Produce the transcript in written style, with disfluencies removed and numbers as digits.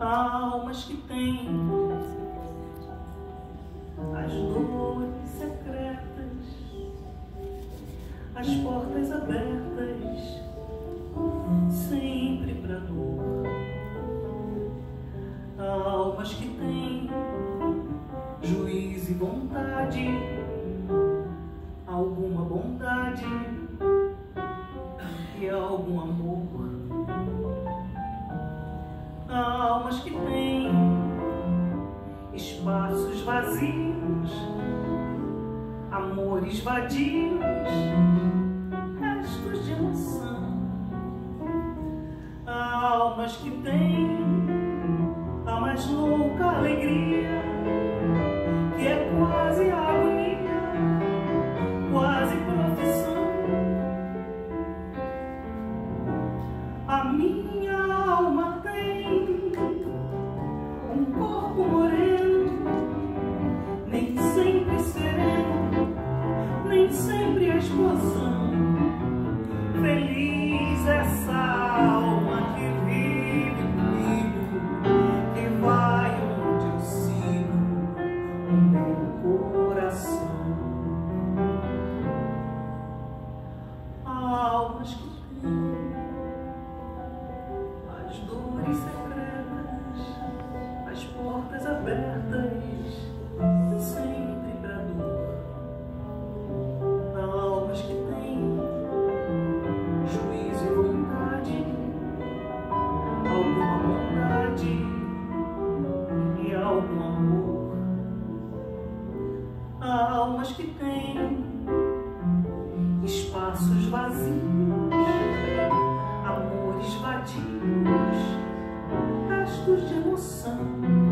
almas que têm as dores secretas, as portas abertas, sempre pra dor. Almas que têm juízo e vontade, alguma bondade e algum amor. Almas que têm espaços vazios, amores vadios, restos de emoção. Almas que têm a mais louca alegria, que é quase agonia, quase profissão. A minha alma tem um corpo moreno, nem sempre sereno, nem sempre a explosão. Feliz essa alma que vive comigo, que vai onde eu sigo o meu coração. Almas que têm as dores secretas, as portas abertas, sempre pra dor. Almas que têm juízo e vontade, alguma bondade e algum amor. Almas que têm espaços vazios, amores vadios, restos de emoção.